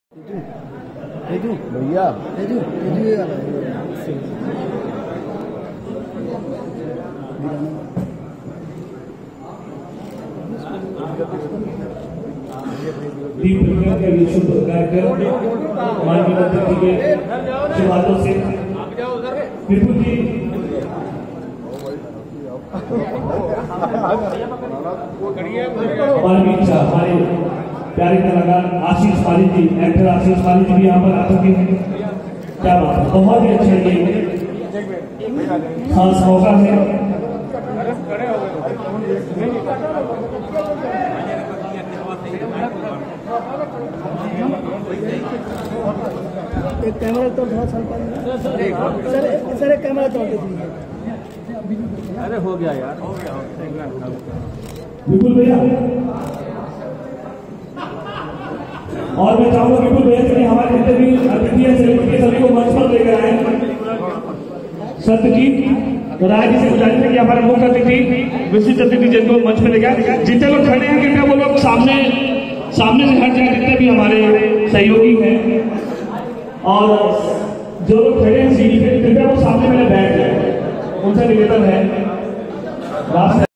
भैया दीप प्रज्वलन का ये शुभ कार्यक्रम माननीय अतिथि के शुभ हाथों से विपुल जी हमारी इच्छा हमारे प्यारे कलाकार आशीष पाली जी, एक्टर आशीष पाली जी भी यहाँ पर आ चुके हैं। क्या बात है, बहुत ही अच्छा ये खास मौका है। एक कैमरा तो बहुत सर एक कैमरा तो अरे हो गया यार, विपुल भैया, और मैं चाहूंगा विपुल भैया से हमारे जितने भी अतिथि हैं सेलिब्रिटी सभी को मंच पर लेकर आए। सत्यजीत तो राय जी से गुजारिश है कि हमारे मुख्य अतिथि विशिष्ट अतिथि जिनको मंच पर लेकर, जितने लोग खड़े हैं कृपया वो लोग सामने से हट जाए, जितने भी हमारे सहयोगी हैं, और जो लोग खड़े हैं सीढ़ी पे कृपया वो सामने पहले बैठ जाए, उनसे निवेदन है।